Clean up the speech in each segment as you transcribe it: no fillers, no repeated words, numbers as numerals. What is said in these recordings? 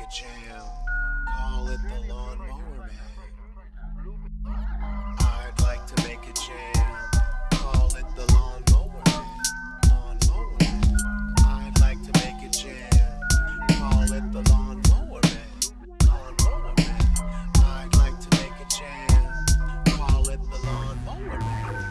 jam. Call it the Lawnmower Man. I'd like to make a jam. Call it the Lawnmower Man. Lawnmower Man. I'd like to make a jam. Call it the Lawnmower Man. Lawnmower Man. I'd like to make a jam. Call it the Lawnmower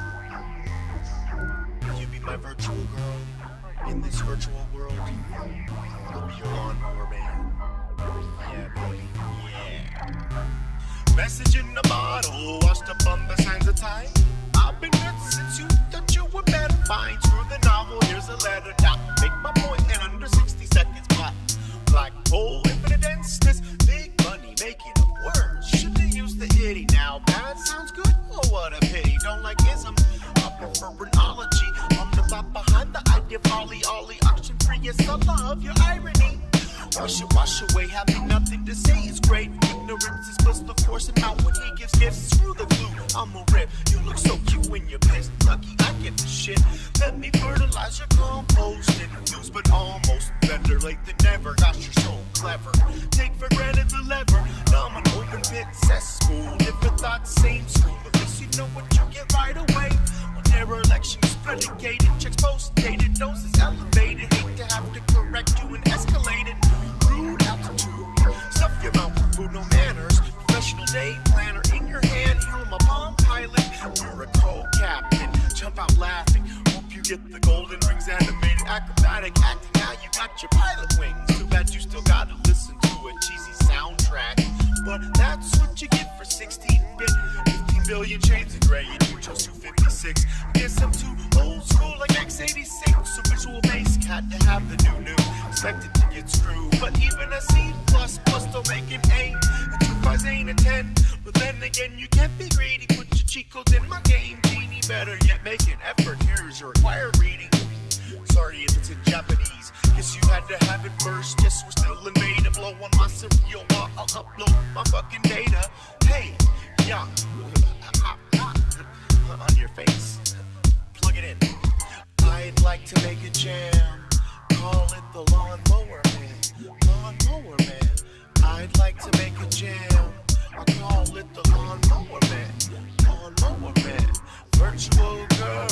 Man. You be my virtual girl in this virtual world. I'll be your lawnmower man. Yeah, baby. Yeah. Message in the bottle, washed up on the signs of time. I've been good since you thought you were better. Fine, screw the novel, here's a letter. Now, make my point in under 60 seconds. Black hole, infinite denseness. Big money making up words. Should they use the itty now? Bad sounds good? Oh, what a pity. Don't like ism. I prefer chronology. I'm the thought behind the idea of ollie, auction free. Yes, I love your irony. Wash away, having nothing to say is great. Ignorance is plus the force him out when he gives gifts. Screw the glue, I'm a rip. You look so cute when you're pissed. Lucky I get the shit. Let me fertilize your compost. Didn't lose, but almost better late than never. Gosh, you're so clever. Take for granted the lever. Now I'm an open pit cesspool. Different thoughts, same school. At least you know what you get right away. On their election is predicated. Checks post-dated, doses elevated. Hate to have to correct you and escalate it. Rude altitude. Stuff your mouth with food, no manners. Professional day planner in your hand. Helm a palm pilot. You're a co-captain. Jump out laughing. Hope you get the golden rings. Animated acrobatic acting. Now you got your pilot wings. Too bad you still gotta listen to a cheesy soundtrack. But that's what you get for 16-bit. 15 billion shades of gray. You chose 256. Guess I'm too old school like X86. So visual basic had to have the new. Expected to get screwed. But even a C++ don't make him A. And 2 5 ain't a 10. But then again, you can't be greedy. Put your cheat codes in my game, genie. Better yet, make an effort. Here's your required reading. Sorry if it's in Japanese. Guess you had to have it first. Yes, we're still in beta. Blow on my cereal while I'll upload my fucking data. Hey, yeah. On your face. Plug it in. I'd like to make a jam. Call it the Lawnmower Man. Lawnmower Man. I'd like to make a jam. I call it the Lawnmower Man. Lawnmower Man. Virtual girl.